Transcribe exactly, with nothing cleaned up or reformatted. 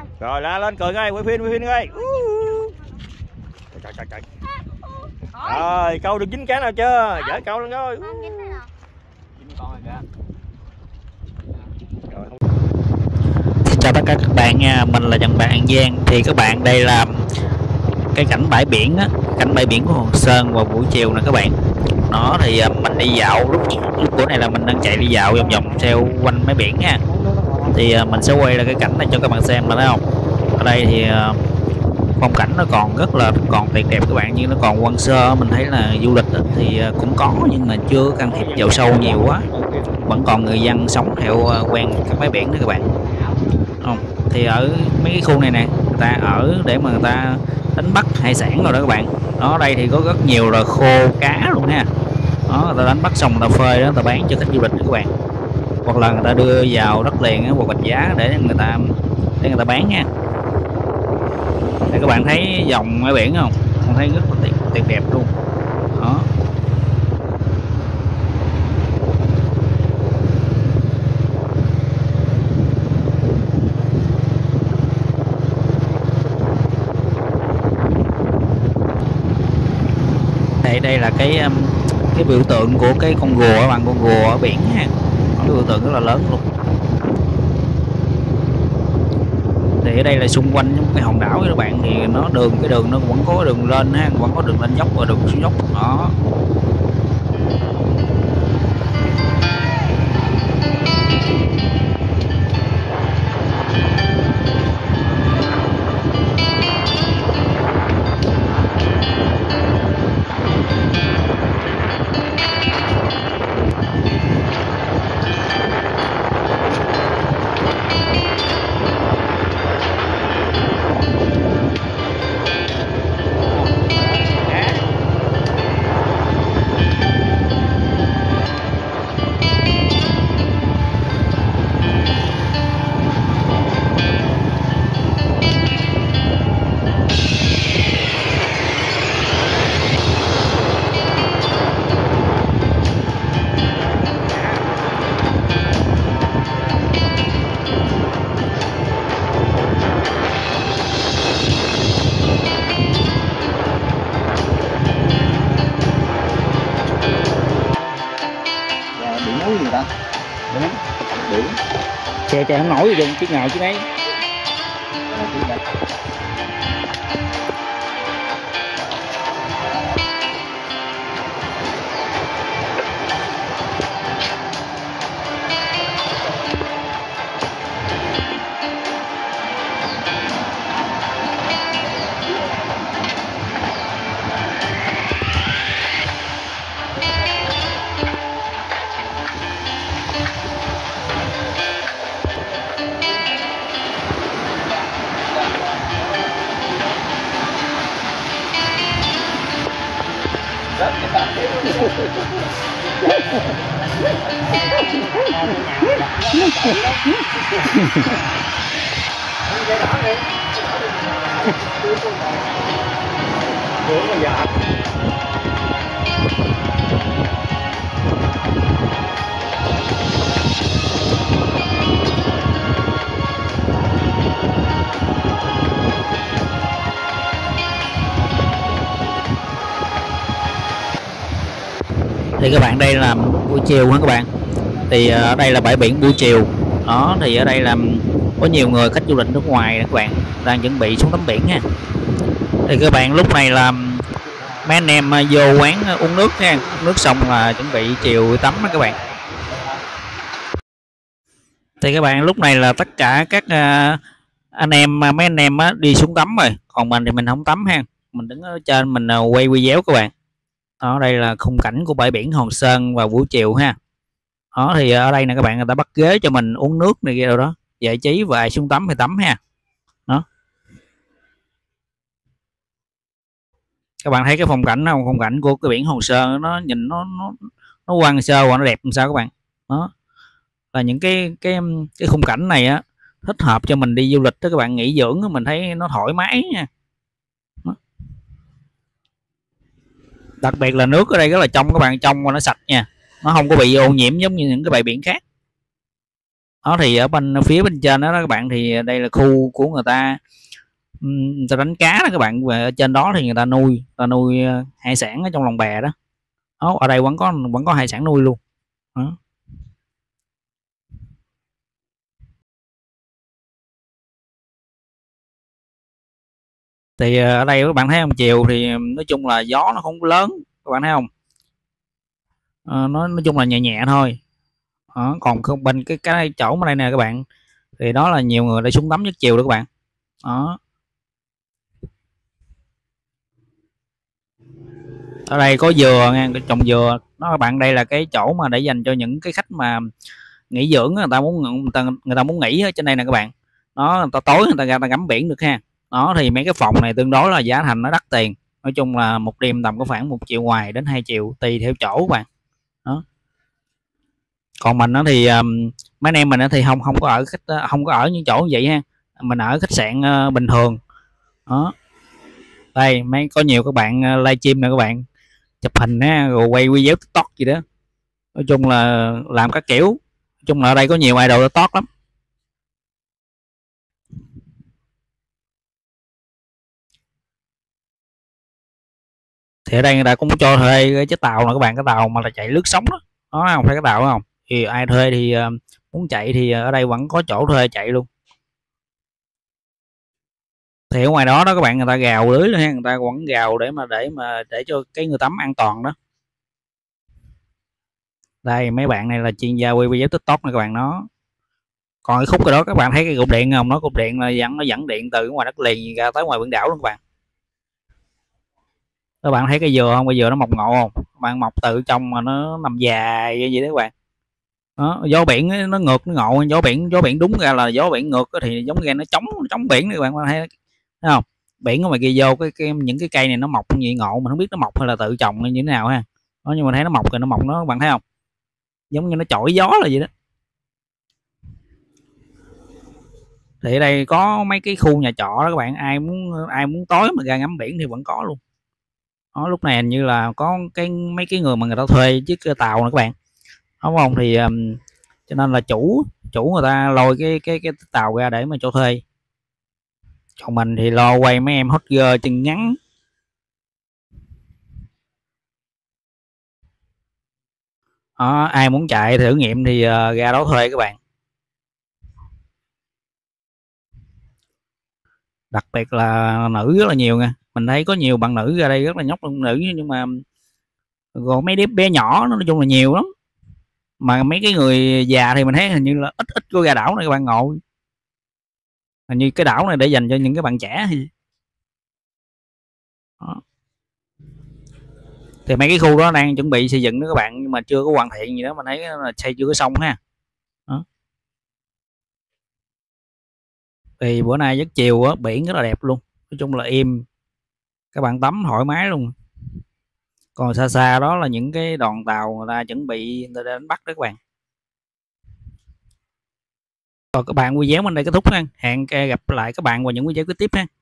Rồi la lên cười ngay, quay phim quay phim ngay. Trời trời trời. Rồi câu được dính cá nào chưa? Dở câu lên rồi. Xin chào tất cả các bạn nha, mình là Trần Bạn An Giang. Thì các bạn, đây là cái cảnh bãi biển á, cảnh bãi biển của Hòn Sơn vào buổi chiều nè các bạn. Nó thì mình đi dạo lúc lúc bữa này là mình đang chạy đi dạo vòng vòng theo quanh bãi biển nha. Thì mình sẽ quay lại cái cảnh này cho các bạn xem, mà thấy không? Ở đây thì phong cảnh nó còn rất là còn tuyệt đẹp các bạn, nhưng nó còn hoang sơ. Mình thấy là du lịch thì cũng có nhưng mà chưa can thiệp vào sâu nhiều quá, vẫn còn người dân sống theo quen các bãi biển đó các bạn. Không thì ở mấy cái khu này nè, người ta ở để mà người ta đánh bắt hải sản rồi đó các bạn. Đó, đây thì có rất nhiều là khô cá luôn ha. Đó, người ta đánh bắt xong người ta phơi đó, người ta bán cho khách du lịch đó các bạn, hoặc là người ta đưa vào đất liền hoặc bạch giá để người ta để người ta bán nha. Để các bạn thấy dòng bãi biển không? Mình thấy rất là tuyệt, tuyệt đẹp luôn. Đó. Đây đây là cái cái biểu tượng của cái con rùa, bằng con rùa ở biển ha. Cái biểu tượng rất là lớn luôn. Thì ở đây là xung quanh những cái hòn đảo các bạn, thì nó đường cái đường nó vẫn có đường lên ha, vẫn có đường lên dốc và đường xuống dốc. Đó. Xe chạy không nổi gì chiếc nào chứ đấy. Thì các bạn, đây là buổi chiều hả các bạn. Thì ở đây là bãi biển buổi chiều. Đó, thì ở đây là có nhiều người khách du lịch nước ngoài các bạn đang chuẩn bị xuống tắm biển nha. Thì các bạn, lúc này là mấy anh em vô quán uống nước nha, uống nước xong là chuẩn bị chiều tắm đó các bạn. Thì các bạn, lúc này là tất cả các anh em mấy anh em đi xuống tắm rồi, còn mình thì mình không tắm ha, mình đứng ở trên mình quay video các bạn. Đó, đây là khung cảnh của bãi biển Hòn Sơn vào buổi chiều ha. Đó, thì ở đây nè các bạn, người ta bắt ghế cho mình uống nước này kia đâu đó, giải trí, và ai xuống tắm thì tắm ha. Đó. Các bạn thấy cái phong cảnh không? Phong cảnh của cái biển Hòn Sơn nó nhìn nó nó nó hoang sơ và nó đẹp làm sao các bạn. Đó. Là những cái cái cái khung cảnh này á thích hợp cho mình đi du lịch đó các bạn, nghỉ dưỡng, mình thấy nó thoải mái nha. Đó. Đặc biệt là nước ở đây rất là trong các bạn, trong và nó sạch nha, nó không có bị ô nhiễm giống như những cái bãi biển khác. Đó thì ở bên phía bên trên đó, đó các bạn, thì đây là khu của người ta, người ta đánh cá đó các bạn, và ở trên đó thì người ta nuôi người ta nuôi hải sản ở trong lồng bè đó. Đó, ở đây vẫn có vẫn có hải sản nuôi luôn đó. Thì ở đây các bạn thấy không, chiều thì nói chung là gió nó không có lớn, các bạn thấy không, à, nó nói chung là nhẹ nhẹ thôi đó. Còn không bên cái cái chỗ mà đây nè các bạn, thì đó là nhiều người đi xuống tắm nhất chiều đó các bạn đó. Ở đây có dừa nha, trồng dừa đó các bạn. Đây là cái chỗ mà để dành cho những cái khách mà nghỉ dưỡng, người ta muốn người ta, người ta muốn nghỉ ở trên đây nè các bạn. Đó, người ta tối người ta ra ta ngắm biển được ha. Đó thì mấy cái phòng này tương đối là giá thành nó đắt tiền, nói chung là một đêm tầm có khoảng một triệu ngoài đến hai triệu tùy theo chỗ các bạn đó. Còn mình đó thì um, mấy anh em mình thì không không có ở khách, không có ở những chỗ như vậy ha, mình ở khách sạn uh, bình thường đó. Đây mấy có nhiều các bạn uh, livestream nè các bạn, chụp hình á rồi quay video tiktok gì đó, nói chung là làm các kiểu, nói chung là ở đây có nhiều idol tiktok lắm. Thì ở đây người ta cũng cho thuê cái chiếc tàu là các bạn, cái tàu mà là chạy lướt sóng đó, đó không phải cái tàu không, thì ai thuê thì uh, muốn chạy thì ở đây vẫn có chỗ thuê chạy luôn. Thì ở ngoài đó đó các bạn, người ta gào lưới luôn ha, người ta vẫn gào để mà để mà để cho cái người tắm an toàn đó. Đây mấy bạn này là chuyên gia quay video tiktok này các bạn đó. Còn cái khúc đó các bạn thấy cái cục điện không, nó cục điện là dẫn nó dẫn điện từ ngoài đất liền ra tới ngoài biển đảo luôn các bạn. Các bạn thấy cái dừa không, cái dừa nó mọc ngộ không, các bạn, mọc từ trong mà nó nằm dài như vậy đó các bạn đó. Gió biển nó ngược nó ngộ, gió biển gió biển đúng ra là gió biển ngược thì giống như nó chống chống biển các bạn thấy, thấy không, biển ở ngoài kia vô cái, cái những cái cây này nó mọc như ngộ, mình không biết nó mọc hay là tự trồng hay như thế nào ha đó, nhưng mà thấy nó mọc rồi, nó mọc nó các bạn thấy không, giống như nó chổi gió là vậy đó. Thì ở đây có mấy cái khu nhà trọ đó các bạn, ai muốn ai muốn tối mà ra ngắm biển thì vẫn có luôn đó. Lúc này hình như là có cái mấy cái người mà người ta thuê chiếc tàu nè các bạn, đúng không, thì um, cho nên là chủ chủ người ta lôi cái cái cái tàu ra để mà cho thuê, còn mình thì lo quay mấy em hot girl chân ngắn. Đó, ai muốn chạy thử nghiệm thì uh, ra đó thuê các bạn. Đặc biệt là nữ rất là nhiều nha, mình thấy có nhiều bạn nữ ra đây rất là nhóc nữ, nhưng mà còn mấy đứa bé nhỏ nó nói chung là nhiều lắm, mà mấy cái người già thì mình thấy hình như là ít ít có ra đảo này các bạn ngồi, hình như cái đảo này để dành cho những cái bạn trẻ thì đó. Thì mấy cái khu đó đang chuẩn bị xây dựng đó các bạn, nhưng mà chưa có hoàn thiện gì đó, mình thấy là xây chưa có xong ha đó. Thì bữa nay giấc chiều á, biển rất là đẹp luôn, nói chung là im, các bạn tắm thoải mái luôn. Còn xa xa đó là những cái đoàn tàu người ta chuẩn bị người ta đánh bắt đó các bạn. Rồi các bạn, video bên đây kết thúc ha, hẹn gặp lại các bạn vào những video kế tiếp ha.